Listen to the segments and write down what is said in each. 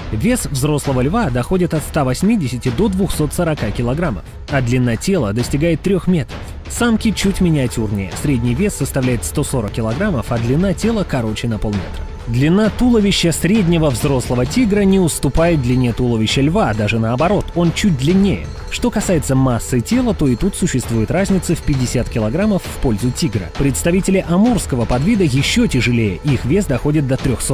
Вес взрослого льва доходит от 180 до 240 килограммов, а длина тела достигает 3 метров. Самки чуть миниатюрнее, средний вес составляет 140 килограммов, а длина тела короче на полметра. Длина туловища среднего взрослого тигра не уступает длине туловища льва, даже наоборот, он чуть длиннее. Что касается массы тела, то и тут существует разница в 50 килограммов в пользу тигра. Представители амурского подвида еще тяжелее, их вес доходит до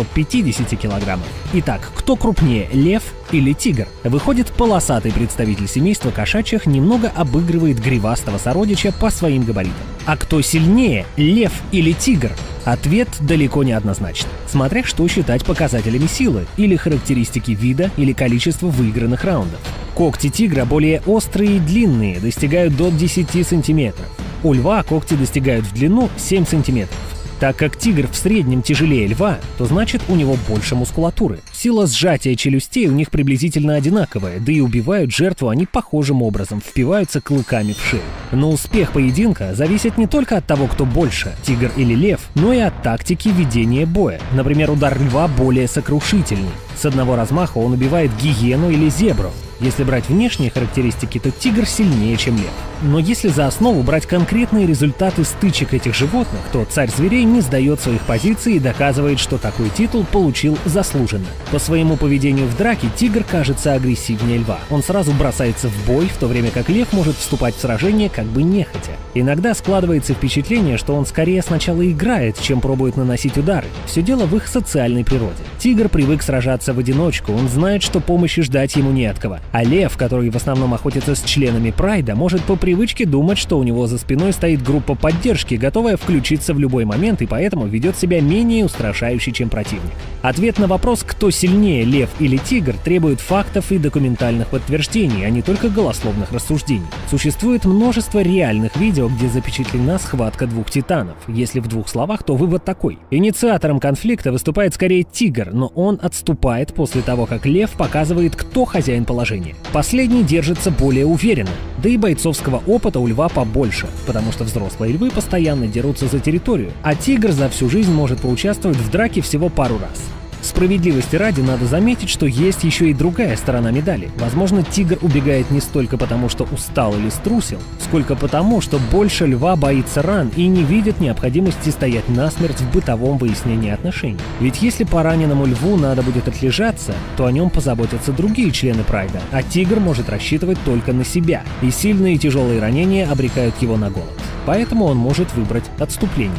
350 килограммов. Итак, кто крупнее, лев или тигр? Выходит, полосатый представитель семейства кошачьих немного обыгрывает гривастого сородича по своим габаритам. А кто сильнее, лев или тигр? Ответ далеко не однозначный, смотря что считать показателями силы, или характеристики вида, или количество выигранных раундов. Когти тигра более острые и длинные, достигают до 10 сантиметров. У льва когти достигают в длину 7 сантиметров. Так как тигр в среднем тяжелее льва, то значит у него больше мускулатуры. Сила сжатия челюстей у них приблизительно одинаковая, да и убивают жертву они похожим образом, впиваются клыками в шею. Но успех поединка зависит не только от того, кто больше, тигр или лев, но и от тактики ведения боя. Например, удар льва более сокрушительный. С одного размаха он убивает гиену или зебру. Если брать внешние характеристики, то тигр сильнее, чем лев. Но если за основу брать конкретные результаты стычек этих животных, то царь зверей не сдает своих позиций и доказывает, что такой титул получил заслуженно. По своему поведению в драке тигр кажется агрессивнее льва. Он сразу бросается в бой, в то время как лев может вступать в сражение как бы нехотя. Иногда складывается впечатление, что он скорее сначала играет, чем пробует наносить удары. Все дело в их социальной природе. Тигр привык сражаться в одиночку, он знает, что помощи ждать ему не от кого. А лев, который в основном охотится с членами прайда, может по привычке думать, что у него за спиной стоит группа поддержки, готовая включиться в любой момент, и поэтому ведет себя менее устрашающе, чем противник. Ответ на вопрос, кто сильнее, лев или тигр, требует фактов и документальных подтверждений, а не только голословных рассуждений. Существует множество реальных видео, где запечатлена схватка двух титанов. Если в двух словах, то вывод такой. Инициатором конфликта выступает скорее тигр, но он отступает после того, как лев показывает, кто хозяин положения. Последний держится более уверенно, да и бойцовского опыта у льва побольше, потому что взрослые львы постоянно дерутся за территорию, а тигр за всю жизнь может поучаствовать в драке всего пару раз. Справедливости ради надо заметить, что есть еще и другая сторона медали. Возможно, тигр убегает не столько потому, что устал или струсил, сколько потому, что больше льва боится ран и не видит необходимости стоять насмерть в бытовом выяснении отношений. Ведь если пораненному льву надо будет отлежаться, то о нем позаботятся другие члены прайда, а тигр может рассчитывать только на себя, и сильные и тяжелые ранения обрекают его на голод. Поэтому он может выбрать отступление.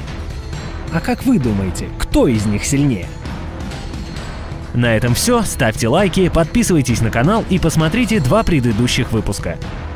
А как вы думаете, кто из них сильнее? На этом все, ставьте лайки, подписывайтесь на канал и посмотрите 2 предыдущих выпуска.